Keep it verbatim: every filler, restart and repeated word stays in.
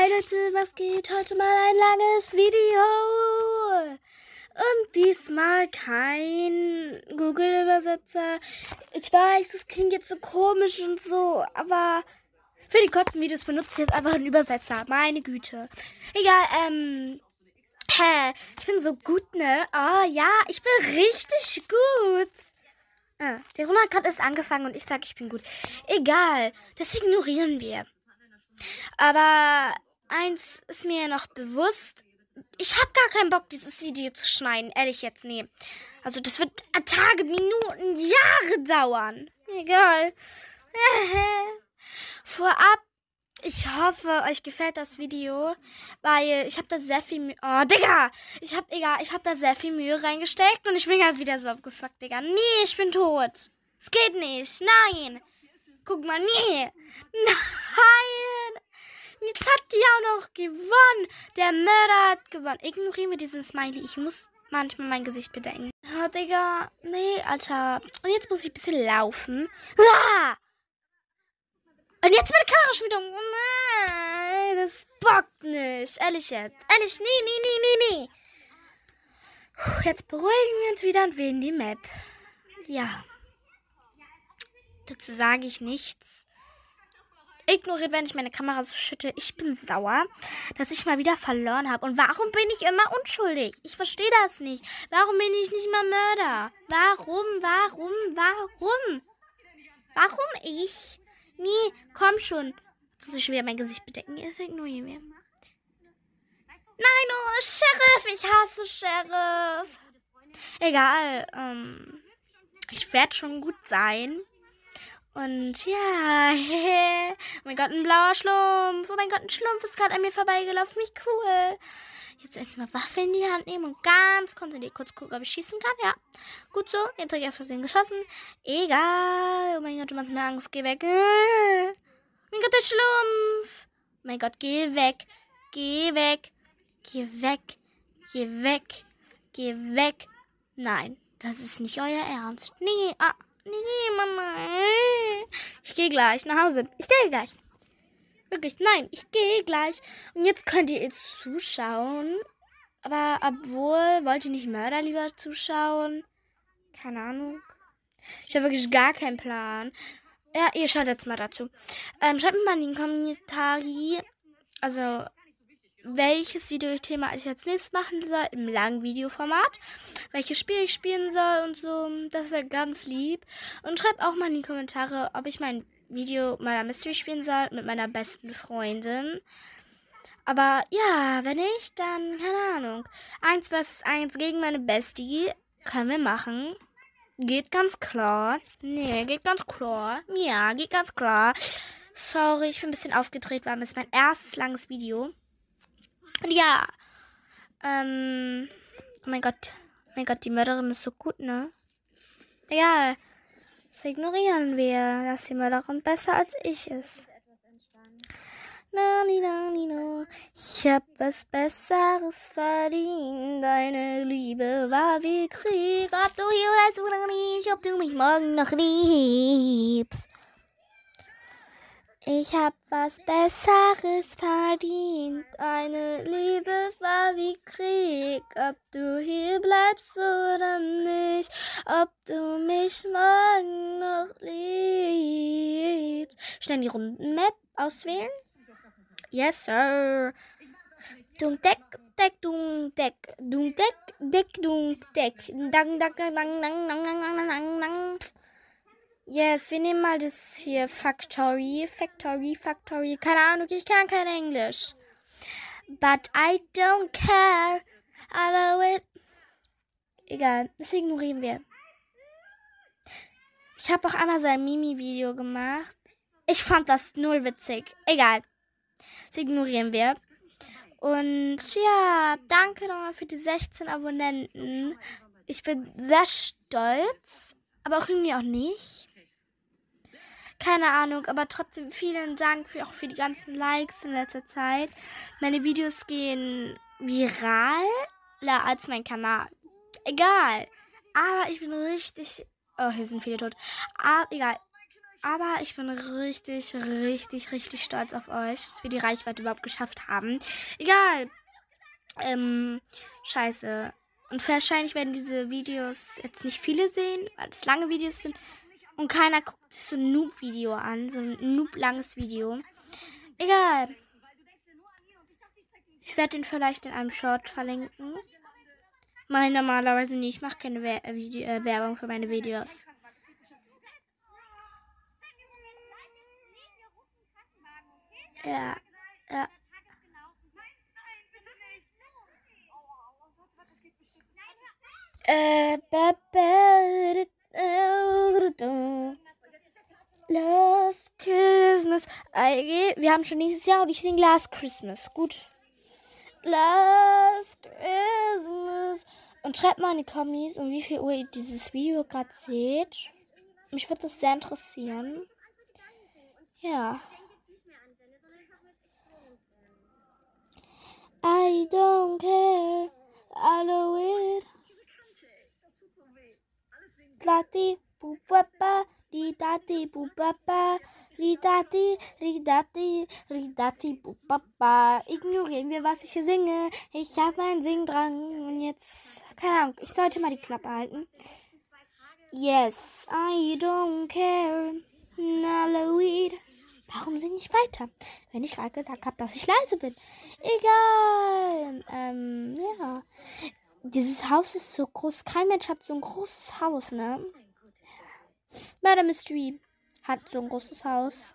Hey Leute, was geht? Heute mal ein langes Video. Und diesmal kein Google-Übersetzer. Ich weiß, das klingt jetzt so komisch und so, aber für die kurzen Videos benutze ich jetzt einfach einen Übersetzer. Meine Güte. Egal, ähm... Hä? Ich bin so gut, ne? Oh ja, ich bin richtig gut. Ah, der Ronald hat erst angefangen und ich sage, ich bin gut. Egal, das ignorieren wir. Aber eins ist mir noch bewusst. Ich habe gar keinen Bock, dieses Video zu schneiden. Ehrlich jetzt, nee. Also das wird Tage, Minuten, Jahre dauern. Egal. Vorab, ich hoffe, euch gefällt das Video, weil ich habe da sehr viel Mühe... Oh, Digga! Ich habe, egal, ich habe da sehr viel Mühe reingesteckt und ich bin halt wieder so abgefuckt, Digga. Nee, ich bin tot. Es geht nicht. Nein. Guck mal, nee. Nein. Jetzt hat die auch noch gewonnen. Der Mörder hat gewonnen. Ignorieren wir diesen Smiley. Ich muss manchmal mein Gesicht bedenken. Oh, Digga. Nee, Alter. Und jetzt muss ich ein bisschen laufen. Ah! Und jetzt wird die Kamera schon wieder... Nein, das bockt nicht. Ehrlich jetzt. Ehrlich, nee, nee, nee, nee, nee. Jetzt beruhigen wir uns wieder und wählen die Map. Ja. Dazu sage ich nichts. Ignoriert, wenn ich meine Kamera so schütte. Ich bin sauer, dass ich mal wieder verloren habe. Und warum bin ich immer unschuldig? Ich verstehe das nicht. Warum bin ich nicht mal Mörder? Warum, warum, warum? Warum ich? Nee, komm schon. Jetzt muss ich schon wieder mein Gesicht bedecken. Jetzt ignorieren wir. Nein, oh, Sheriff. Ich hasse Sheriff. Egal. Ähm, ich werde schon gut sein. Und ja, oh mein Gott, ein blauer Schlumpf. Oh mein Gott, ein Schlumpf ist gerade an mir vorbeigelaufen. Wie cool. Jetzt erstmal Waffe in die Hand nehmen und ganz konzentriert kurz gucken, ob ich schießen kann. Ja, gut so. Jetzt habe ich erst Versehen geschossen. Egal. Oh mein Gott, du machst mir Angst. Geh weg. Oh mein Gott, der Schlumpf. Oh mein Gott, geh weg. Geh weg. Geh weg. Geh weg. Geh weg. Nein, das ist nicht euer Ernst. Nee, ah. Nee, Mama. Ich gehe gleich nach Hause. Ich gehe gleich. Wirklich, nein, ich gehe gleich. Und jetzt könnt ihr jetzt zuschauen. Aber obwohl, wollt ihr nicht Mörder lieber zuschauen? Keine Ahnung. Ich habe wirklich gar keinen Plan. Ja, ihr schaut jetzt mal dazu. Ähm, schreibt mir mal in die Kommentare, also welches Videothema ich als nächstes machen soll, im langen Videoformat, welches Spiel ich spielen soll und so, das wäre ganz lieb. Und schreibt auch mal in die Kommentare, ob ich mein Video meiner Mystery spielen soll mit meiner besten Freundin. Aber ja, wenn nicht, dann keine Ahnung. Eins versus eins gegen meine Bestie können wir machen. Geht ganz klar. Nee, geht ganz klar. Ja, geht ganz klar. Sorry, ich bin ein bisschen aufgedreht, weil das ist mein erstes langes Video. Und ja, ähm, oh mein Gott, oh mein Gott, die Mörderin ist so gut, ne? Egal, das ignorieren wir, dass die Mörderin besser als ich ist. Na, ni, na, ni, no. Ich hab was Besseres verdient, deine Liebe war wie Krieg, ob du hier bleibst oder nicht, ob du mich morgen noch liebst. Ich hab was Besseres verdient. Eine Liebe war wie Krieg. Ob du hier bleibst oder nicht. Ob du mich morgen noch liebst. Schnell die Rundenmap auswählen. Yes, sir. Dung, deck, deck, dung, deck. Dung, deck, deck, dung, deck. Dang, dang, dang, dang, dang, dang, dang, dang, dang. Yes, wir nehmen mal das hier Factory, Factory, Factory. Keine Ahnung, ich kann kein Englisch. But I don't care. I love it. Egal, das ignorieren wir. Ich habe auch einmal so ein Mimi-Video gemacht. Ich fand das null witzig. Egal, das ignorieren wir. Und ja, danke nochmal für die sechzehn Abonnenten. Ich bin sehr stolz, aber auch irgendwie auch nicht. Keine Ahnung, aber trotzdem vielen Dank für, auch für die ganzen Likes in letzter Zeit. Meine Videos gehen viraler als mein Kanal. Egal. Aber ich bin richtig... Oh, hier sind viele tot. Aber egal. Aber ich bin richtig, richtig, richtig stolz auf euch, dass wir die Reichweite überhaupt geschafft haben. Egal. Ähm, scheiße. Und wahrscheinlich werden diese Videos jetzt nicht viele sehen, weil das lange Videos sind. Und keiner guckt sich so ein Noob-Video an. So ein Noob-langes Video. Egal. Ich werde ihn vielleicht in einem Short verlinken. Mal normalerweise nicht. Ich mache keine Wer äh, Video äh, Werbung für meine Videos. Ja, ja. Äh, Last Christmas. Wir haben schon nächstes Jahr und ich singe Last Christmas. Gut. Last Christmas. Und schreibt mal in die Kommis, um wie viel Uhr ihr dieses Video gerade seht. Mich würde das sehr interessieren. Ja. I don't care. I know it. Lati, bubaba, ridati, bubaba, ridati, ridati, ridati, bubaba. Ignorieren wir, was ich hier singe. Ich habe einen Singdrang und jetzt, keine Ahnung, ich sollte mal die Klappe halten. Yes, I don't care. Naloid. Warum singe ich weiter? Wenn ich gerade gesagt habe, dass ich leise bin. Egal. Ähm, ja. Dieses Haus ist so groß. Kein Mensch hat so ein großes Haus, ne? Murder Mystery hat so ein großes Haus.